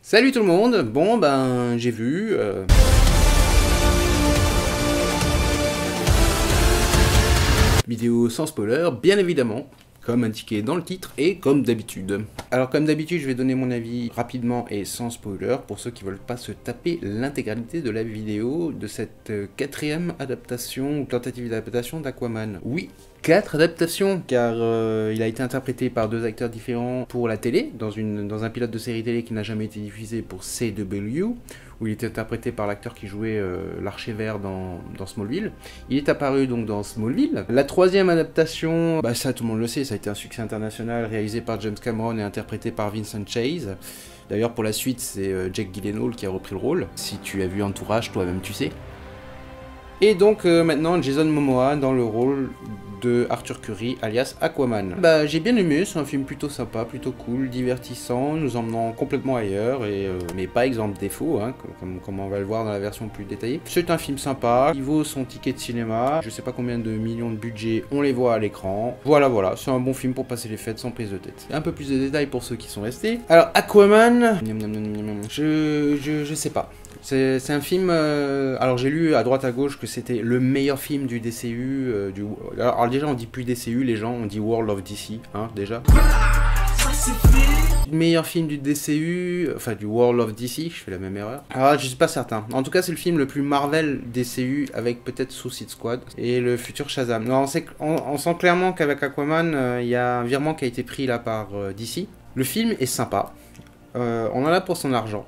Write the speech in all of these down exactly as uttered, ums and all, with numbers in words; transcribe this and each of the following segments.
Salut tout le monde. Bon ben j'ai vu... Euh... Vidéo sans spoiler, bien évidemment, comme indiqué dans le titre et comme d'habitude. Alors comme d'habitude, je vais donner mon avis rapidement et sans spoiler pour ceux qui veulent pas se taper l'intégralité de la vidéo de cette quatrième adaptation ou tentative d'adaptation d'Aquaman. Oui, quatre adaptations, car euh, il a été interprété par deux acteurs différents pour la télé, dans, une, dans un pilote de série télé qui n'a jamais été diffusé pour C W, où il était interprété par l'acteur qui jouait euh, l'Archer Vert dans, dans Smallville. Il est apparu donc dans Smallville. La troisième adaptation, bah ça tout le monde le sait, ça a été un succès international, réalisé par James Cameron et interprété par Vincent Chase. D'ailleurs pour la suite, c'est euh, Jake Gyllenhaal qui a repris le rôle. Si tu as vu Entourage, toi-même tu sais. Et donc euh, maintenant Jason Momoa dans le rôle de Arthur Curry alias Aquaman. Bah j'ai bien aimé, c'est un film plutôt sympa, plutôt cool, divertissant, nous emmenant complètement ailleurs, et, euh, mais pas exemple défaut, hein, comme, comme on va le voir dans la version plus détaillée. C'est un film sympa, il vaut son ticket de cinéma, je sais pas combien de millions de budget, on les voit à l'écran. Voilà voilà, c'est un bon film pour passer les fêtes sans prise de tête. Un peu plus de détails pour ceux qui sont restés. Alors Aquaman, je, je, je sais pas. C'est un film, euh, alors j'ai lu à droite à gauche que c'était le meilleur film du D C U, euh, du, alors déjà on dit plus D C U, les gens on dit World of D C, hein déjà. Meilleur film du D C U, enfin du World of D C, je fais la même erreur. Alors je suis pas certain, en tout cas c'est le film le plus Marvel D C U avec peut-être Suicide Squad et le futur Shazam. Non, on, sait, on, on sent clairement qu'avec Aquaman, il euh, y a un virement qui a été pris là par euh, D C. Le film est sympa, euh, on en a pour son argent.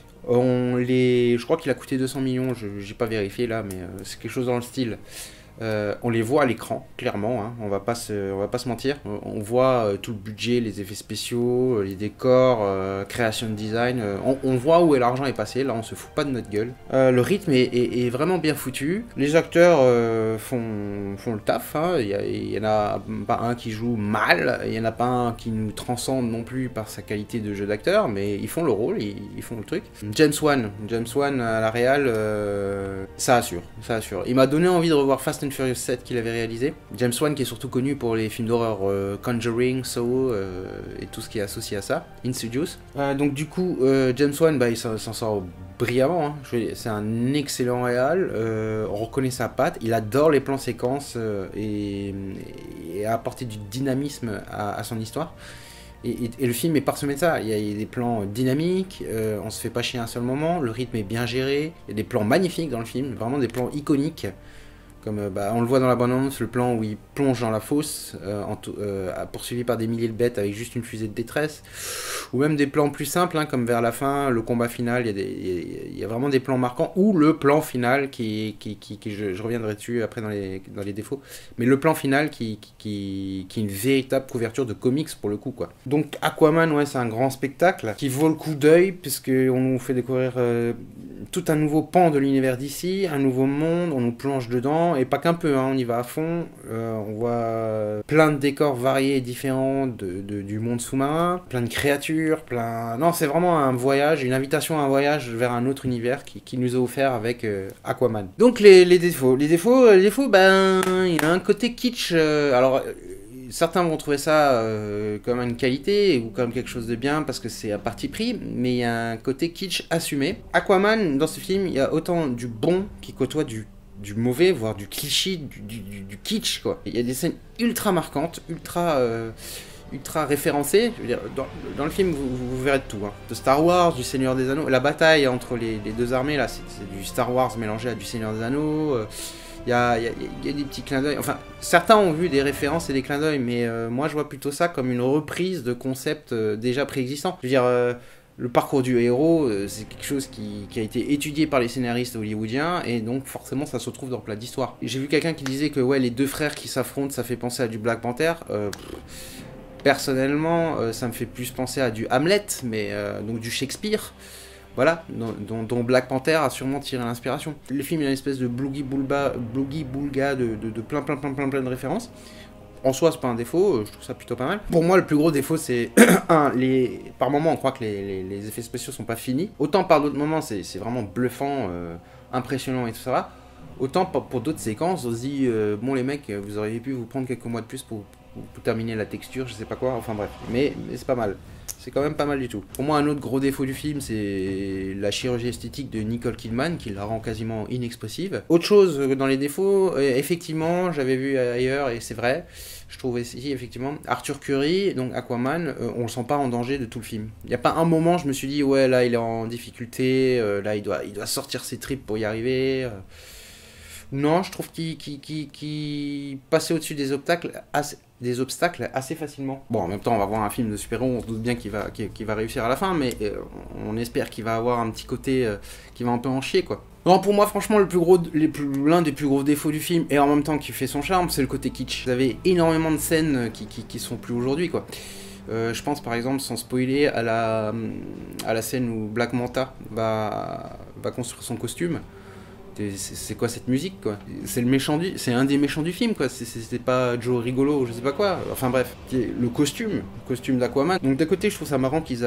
On les... Je crois qu'il a coûté deux cents millions, je n'ai pas vérifié là, mais euh, c'est quelque chose dans le style. Euh, on les voit à l'écran, clairement, hein, on va pas se, on va pas se mentir. On voit euh, tout le budget, les effets spéciaux, les décors, euh, création de design. Euh, on, on voit où est l'argent est passé, là on se fout pas de notre gueule. Euh, le rythme est, est, est vraiment bien foutu. Les acteurs euh, font, font le taf, hein. Il y, y en a pas un qui joue mal, il y en a pas un qui nous transcende non plus par sa qualité de jeu d'acteur, mais ils font le rôle, ils, ils font le truc. James Wan, James Wan à la réal, euh, ça assure, ça assure. Il m'a donné envie de revoir Fast and Furious sept qu'il avait réalisé. James Wan qui est surtout connu pour les films d'horreur euh, Conjuring, Saw euh, et tout ce qui est associé à ça, Insidious. Euh, donc du coup, euh, James Wan, bah, il s'en sort brillamment, hein. C'est un excellent réal, euh, on reconnaît sa patte, il adore les plans séquences euh, et, et a apporté du dynamisme à, à son histoire. Et, et, et le film est parsemé de ça, il y a, il y a des plans dynamiques, euh, on se fait pas chier un seul moment, le rythme est bien géré, il y a des plans magnifiques dans le film, vraiment des plans iconiques. Comme bah, on le voit dans la bande-annonce, le plan où il plonge dans la fosse, euh, en euh, poursuivi par des milliers de bêtes avec juste une fusée de détresse, ou même des plans plus simples, hein, comme vers la fin, le combat final, il y a, des, il y a, il y a vraiment des plans marquants, ou le plan final, qui, qui, qui, qui je, je reviendrai dessus après dans les, dans les défauts, mais le plan final qui, qui, qui, qui est une véritable couverture de comics pour le coup, quoi. Donc Aquaman, ouais, c'est un grand spectacle qui vaut le coup d'œil, puisqu'on nous fait découvrir euh, tout un nouveau pan de l'univers d'ici, un nouveau monde, on nous plonge dedans, et pas qu'un peu, hein, on y va à fond, euh, on voit plein de décors variés et différents de, de, du monde sous-marin, plein de créatures, plein... Non, c'est vraiment un voyage, une invitation à un voyage vers un autre univers qui, qui nous a offert avec euh, Aquaman. Donc les, les défauts, les défauts, les défauts, ben, il y a un côté kitsch, euh, alors... Euh, certains vont trouver ça euh, comme une qualité ou comme quelque chose de bien parce que c'est à parti pris, mais il y a un côté kitsch assumé. Aquaman, dans ce film, il y a autant du bon qui côtoie du du mauvais, voire du cliché, du, du, du kitsch, quoi. Il y a des scènes ultra marquantes, ultra, euh, ultra référencées. Je veux dire, dans, dans le film, vous, vous verrez de tout, hein. De Star Wars, du Seigneur des Anneaux. La bataille entre les, les deux armées, là, c'est du Star Wars mélangé à du Seigneur des Anneaux. Euh, Il y a, y, a, y a des petits clins d'œil. Enfin, certains ont vu des références et des clins d'œil, mais euh, moi, je vois plutôt ça comme une reprise de concepts euh, déjà préexistants. Je veux dire... Euh, Le parcours du héros, euh, c'est quelque chose qui, qui a été étudié par les scénaristes hollywoodiens, et donc forcément ça se retrouve dans le plat d'histoire. J'ai vu quelqu'un qui disait que ouais, les deux frères qui s'affrontent, ça fait penser à du Black Panther. Euh, personnellement, euh, ça me fait plus penser à du Hamlet, mais euh, donc du Shakespeare. Voilà, dont, dont Black Panther a sûrement tiré l'inspiration. Le film, il y a une espèce de boogie-boulga de, de, de plein, plein, plein, plein, plein de références. En soi, c'est pas un défaut, je trouve ça plutôt pas mal. Pour moi, le plus gros défaut, c'est un, les... par moments, on croit que les, les, les effets spéciaux sont pas finis. Autant par d'autres moments, c'est vraiment bluffant, euh, impressionnant et tout ça. Autant pour d'autres séquences, on se dit, euh, bon les mecs, vous auriez pu vous prendre quelques mois de plus pour, pour terminer la texture, je sais pas quoi, enfin bref. Mais, mais c'est pas mal. C'est quand même pas mal du tout. Pour moi, un autre gros défaut du film, c'est la chirurgie esthétique de Nicole Kidman, qui la rend quasiment inexpressive. Autre chose dans les défauts, euh, effectivement, j'avais vu ailleurs, et c'est vrai, je trouve ici, effectivement, Arthur Curry, donc Aquaman, euh, on le sent pas en danger de tout le film. Il n'y a pas un moment, je me suis dit, ouais, là, il est en difficulté, euh, là, il doit, il doit sortir ses tripes pour y arriver. Euh. Non, je trouve qu'il qu qu qu passait au-dessus des obstacles assez... des obstacles assez facilement. Bon, en même temps, on va voir un film de super-héros, on se doute bien qu'il va, qu'il qu'il va réussir à la fin, mais euh, on espère qu'il va avoir un petit côté euh, qui va un peu en chier, quoi. Non, pour moi, franchement, le plus gros, l'un des plus gros défauts du film, et en même temps qui fait son charme, c'est le côté kitsch. Vous avez énormément de scènes qui, qui, qui sont plus aujourd'hui, quoi. Euh, je pense par exemple, sans spoiler, à la, à la scène où Black Manta va, va construire son costume. C'est quoi cette musique, quoi? C'est le méchant du, c'est un des méchants du film, quoi. C'est pas Joe Rigolo, je sais pas quoi. Enfin bref, le costume, le costume d'Aquaman. Donc d'un côté, je trouve ça marrant qu'ils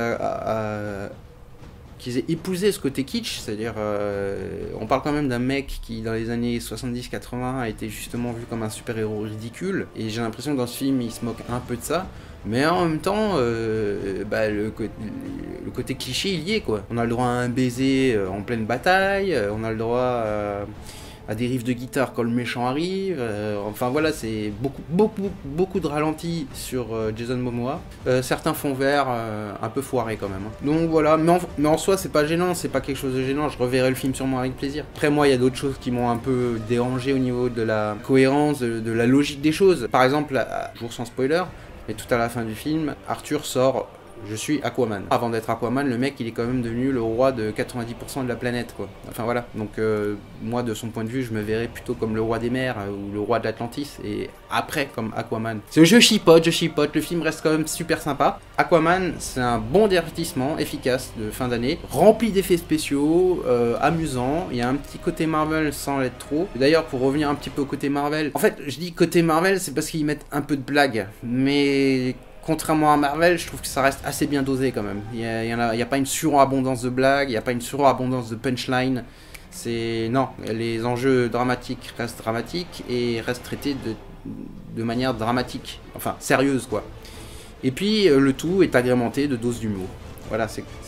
a, qu'ils aient épousé ce côté kitsch, c'est-à-dire, euh, on parle quand même d'un mec qui dans les années soixante-dix quatre-vingts a été justement vu comme un super-héros ridicule. Et j'ai l'impression que dans ce film, il se moque un peu de ça. Mais en même temps, euh, bah, le, le côté cliché, il y est, quoi. On a le droit à un baiser en pleine bataille, on a le droit à, à des riffs de guitare quand le méchant arrive. Euh, enfin voilà, c'est beaucoup, beaucoup, beaucoup de ralentis sur euh, Jason Momoa. Euh, certains fonds verts euh, un peu foirés quand même. Hein. Donc voilà, mais en, mais en soi, c'est pas gênant, c'est pas quelque chose de gênant. Je reverrai le film sûrement avec plaisir. Après, moi, il y a d'autres choses qui m'ont un peu dérangé au niveau de la cohérence, de, de la logique des choses. Par exemple, à, jour sans spoiler, et tout à la fin du film, Arthur sort « Je suis Aquaman ». Avant d'être Aquaman, le mec, il est quand même devenu le roi de quatre-vingt-dix pour cent de la planète, quoi. Enfin voilà, donc euh, moi, de son point de vue, je me verrais plutôt comme le roi des mers, euh, ou le roi de l'Atlantis, et après comme Aquaman. Je chipote, je chipote, le film reste quand même super sympa. Aquaman, c'est un bon divertissement, efficace, de fin d'année, rempli d'effets spéciaux, euh, amusant, il y a un petit côté Marvel sans l'être trop. D'ailleurs, pour revenir un petit peu au côté Marvel, en fait, je dis côté Marvel, c'est parce qu'ils mettent un peu de blague, mais... Contrairement à Marvel, je trouve que ça reste assez bien dosé quand même. Il n'y a, a, a pas une surabondance de blagues, il n'y a pas une surabondance de punchline. C'est non, les enjeux dramatiques restent dramatiques et restent traités de, de manière dramatique, enfin sérieuse quoi. Et puis le tout est agrémenté de doses d'humour. Voilà,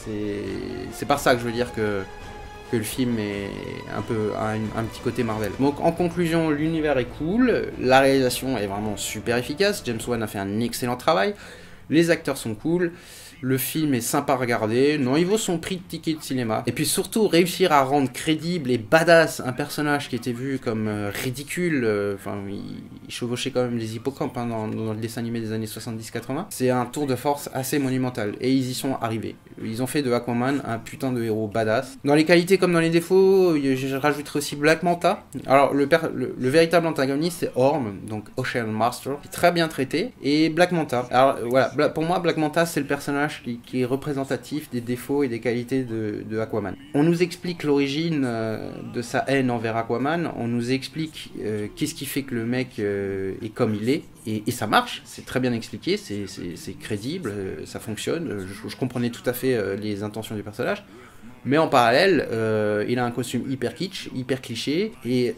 c'est par ça que je veux dire que, que le film est un peu un, un petit côté Marvel. Donc en conclusion, l'univers est cool, la réalisation est vraiment super efficace, James Wan a fait un excellent travail, les acteurs sont cool, le film est sympa à regarder, non, il vaut son prix de ticket de cinéma. Et puis surtout, réussir à rendre crédible et badass un personnage qui était vu comme euh, ridicule, enfin, euh, il, il chevauchait quand même les hippocampes hein, dans, dans le dessin animé des années soixante-dix quatre-vingts. C'est un tour de force assez monumental, et ils y sont arrivés. Ils ont fait de Aquaman un putain de héros badass. Dans les qualités comme dans les défauts, je rajouterai aussi Black Manta. Alors, le, le, le véritable antagoniste, c'est Orm, donc Ocean Master, qui est très bien traité, et Black Manta. Alors, voilà, pour moi, Black Manta, c'est le personnage Qui, qui est représentatif des défauts et des qualités de, de Aquaman. On nous explique l'origine euh, de sa haine envers Aquaman, on nous explique euh, qu'est-ce qui fait que le mec euh, est comme il est, et, et ça marche, c'est très bien expliqué, c'est crédible, euh, ça fonctionne, je, je comprenais tout à fait euh, les intentions du personnage, mais en parallèle, euh, il a un costume hyper kitsch, hyper cliché, et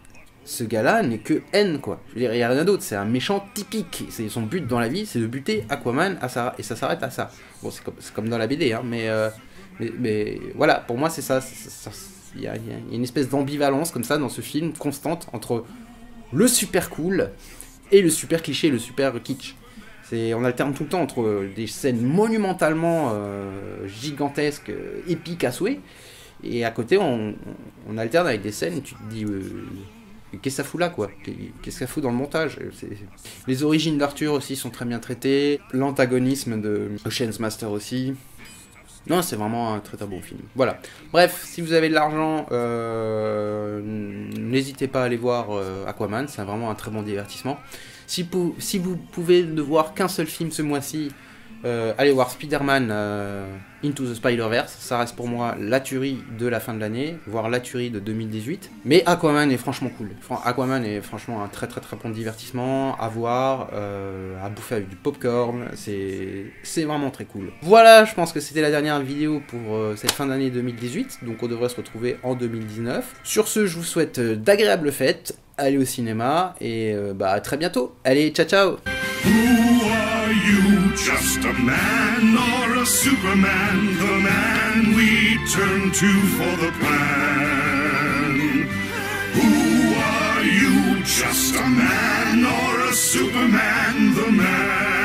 ce gars-là n'est que haine, quoi. Je veux dire, il n'y a rien d'autre, c'est un méchant typique. Son but dans la vie, c'est de buter Aquaman, à ça, et ça s'arrête à ça. Bon, c'est comme, comme dans la B D, hein, mais, euh, mais, mais voilà, pour moi, c'est ça. Il y, y a une espèce d'ambivalence, comme ça, dans ce film, constante, entre le super cool et le super cliché, le super kitsch. On alterne tout le temps entre des scènes monumentalement euh, gigantesques, euh, épiques à souhait, et à côté, on, on alterne avec des scènes, tu te dis... Euh, qu'est-ce que ça fout là, quoi? Qu'est-ce que ça fout dans le montage? Les origines d'Arthur aussi sont très bien traitées. L'antagonisme de Ocean's Master aussi. Non, c'est vraiment un très très bon film. Voilà. Bref, si vous avez de l'argent, euh, n'hésitez pas à aller voir euh, Aquaman. C'est vraiment un très bon divertissement. Si, pou si vous pouvez ne voir qu'un seul film ce mois-ci, Euh, allez voir Spider-Man euh, Into the Spider-Verse, ça reste pour moi la tuerie de la fin de l'année, voire la tuerie de deux mille dix-huit. Mais Aquaman est franchement cool. Aquaman est franchement un très très très bon divertissement à voir, euh, à bouffer avec du popcorn, c'est vraiment très cool. Voilà, je pense que c'était la dernière vidéo pour euh, cette fin d'année deux mille dix-huit, donc on devrait se retrouver en deux mille dix-neuf. Sur ce, je vous souhaite d'agréables fêtes, allez au cinéma, et euh, bah à très bientôt. Allez, ciao ciao! Who are you? Just a man or a Superman? The man we turn to for the plan. Who are you? Just a man or a Superman? The man